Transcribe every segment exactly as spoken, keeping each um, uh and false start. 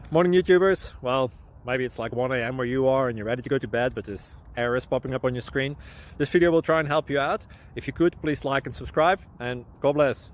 Morning YouTubers. Well, maybe it's like one A M where you are and you're ready to go to bed, but this error is popping up on your screen. This video will try and help you out. If you could, please like and subscribe, and God bless.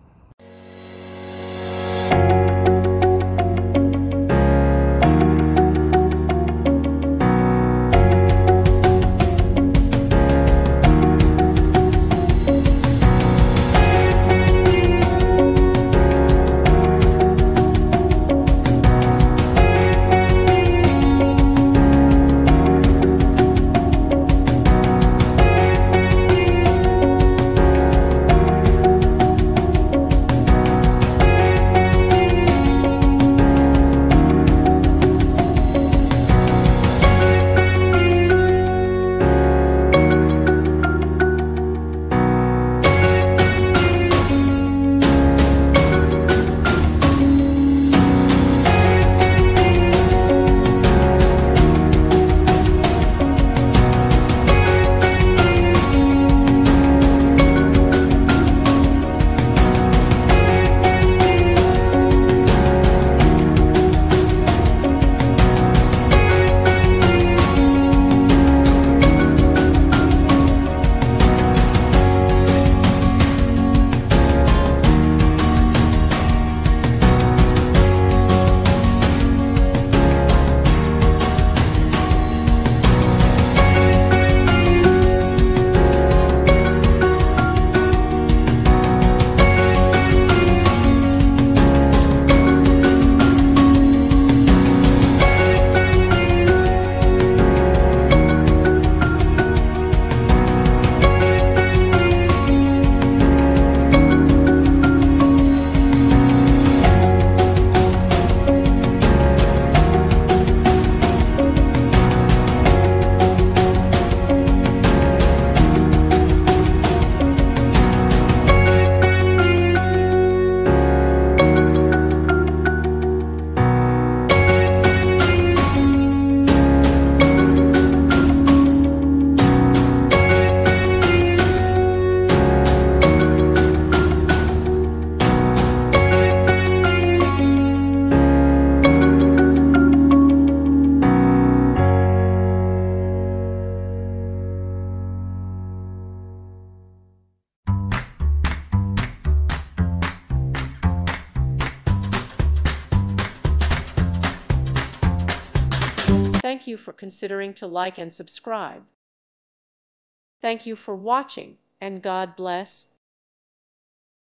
Thank you for considering to like and subscribe. Thank you for watching, and God bless.